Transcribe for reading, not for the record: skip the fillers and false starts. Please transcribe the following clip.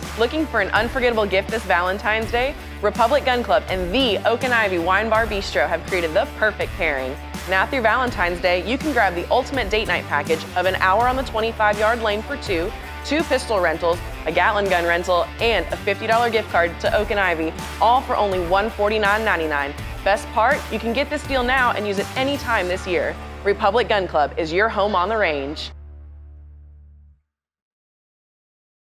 Looking for an unforgettable gift this Valentine's Day? Republic Gun Club and the Oak and Ivy Wine Bar Bistro have created the perfect pairing. Now through Valentine's Day, you can grab the ultimate date night package of an hour on the 25-yard lane for two pistol rentals, a Gatling gun rental, and a $50 gift card to Oak and Ivy, all for only $149.99. Best part, you can get this deal now and use it anytime this year. Republic Gun Club is your home on the range.